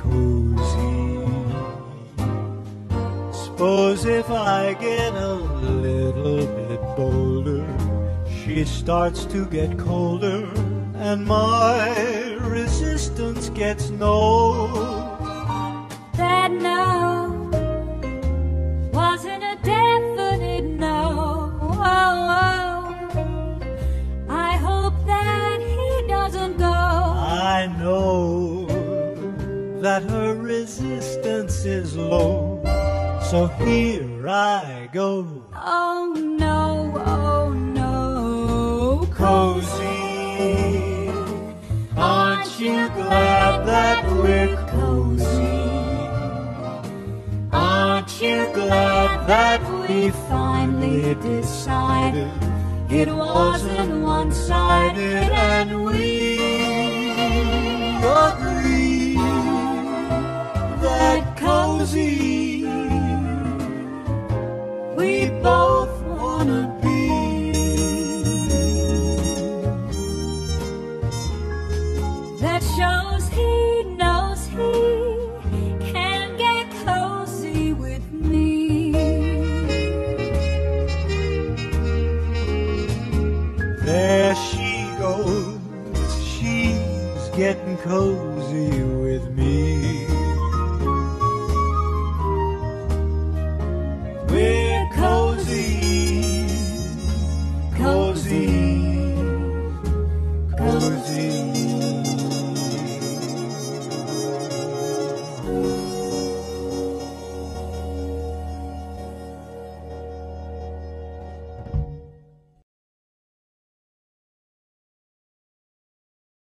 cozy. Suppose if I get a little bit bolder, she starts to get colder, and my resistance gets no. That no wasn't a definite no. I hope that he doesn't go. I know that her resistance is low, so here I go. Oh no, cozy. Aren't you glad that we're cozy? Aren't you glad that we finally decided it wasn't one-sided, and we agree that cozy we both wanna be. That shows he knows he can get cozy with me. There she goes, she's getting cozy with me.